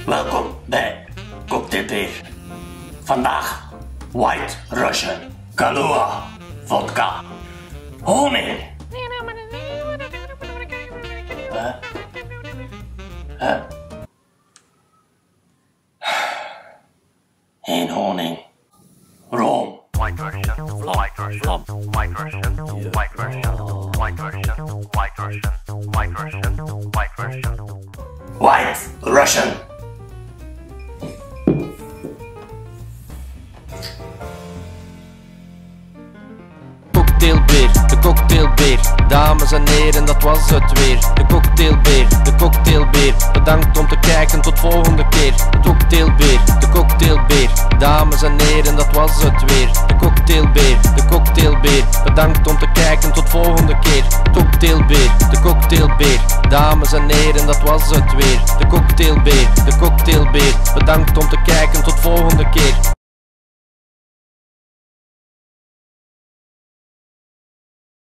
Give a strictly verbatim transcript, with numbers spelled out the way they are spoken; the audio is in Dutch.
Welkom bij Cocktailbeer. Vandaag White Russian, Kahlua, vodka, honing. Huh? Huh? Geen honing. Room. White Russian, White Russian, White Russian, White Russian, White Russian, White Russian, White Russian, White Russian. White Russian. Cocktailbeer, de cocktailbeer. Dames en heren, dat was het weer. De cocktailbeer, de cocktailbeer. Bedankt om te kijken, tot volgende keer. De cocktailbeer, de cocktailbeer. Dames en heren, dat was het weer. De cocktailbeer, de cocktailbeer. Bedankt om te kijken, tot volgende keer. Cocktailbeer, de cocktailbeer. Dames en heren, dat was het weer. De cocktailbeer, de cocktailbeer. Bedankt om te kijken, tot volgende keer.